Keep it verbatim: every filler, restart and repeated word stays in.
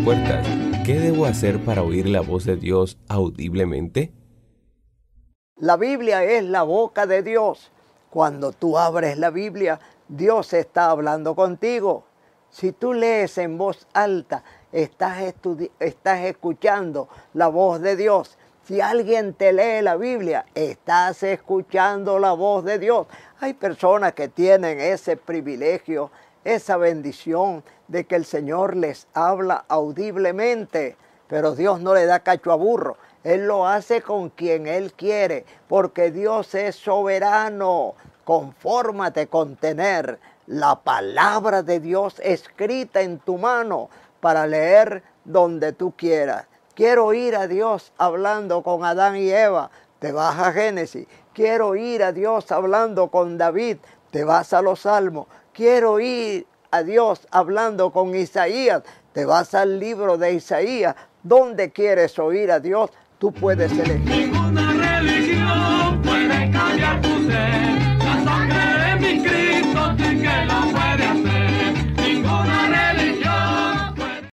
puertas. ¿Qué debo hacer para oír la voz de Dios audiblemente? La Biblia es la boca de Dios. Cuando tú abres la Biblia, Dios está hablando contigo. Si tú lees en voz alta, estás, estás escuchando la voz de Dios. Si alguien te lee la Biblia, estás escuchando la voz de Dios. Hay personas que tienen ese privilegio, esa bendición de que el Señor les habla audiblemente, pero Dios no le da cacho a burro. Él lo hace con quien Él quiere, porque Dios es soberano. Confórmate con tener la palabra de Dios escrita en tu mano para leer donde tú quieras. Quiero oír a Dios hablando con Adán y Eva, te vas a Génesis. Quiero oír a Dios hablando con David, te vas a los Salmos. Quiero oír a Dios hablando con Isaías, te vas al libro de Isaías. ¿Dónde quieres oír a Dios? Tú puedes elegir. Ninguna religión puede cambiar tu ser.